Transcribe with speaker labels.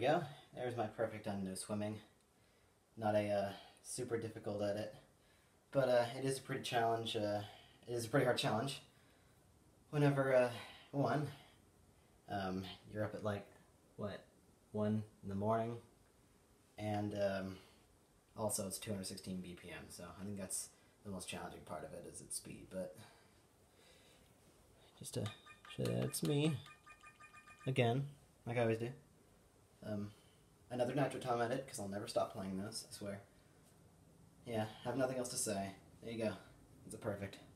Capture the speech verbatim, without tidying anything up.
Speaker 1: go. There's my perfect unknown swimming. Not a uh, super difficult edit, but uh, it is a pretty challenge. Uh, it is a pretty hard challenge. Whenever uh, one, um, you're up at like what one in the morning, and um, also it's two hundred sixteen B P M. So I think that's the most challenging part of it is its speed. But just to show you, it's me again, like I always do. Um, another Nitro Tom edit, because I'll never stop playing this, I swear. Yeah, I have nothing else to say. There you go. It's a perfect.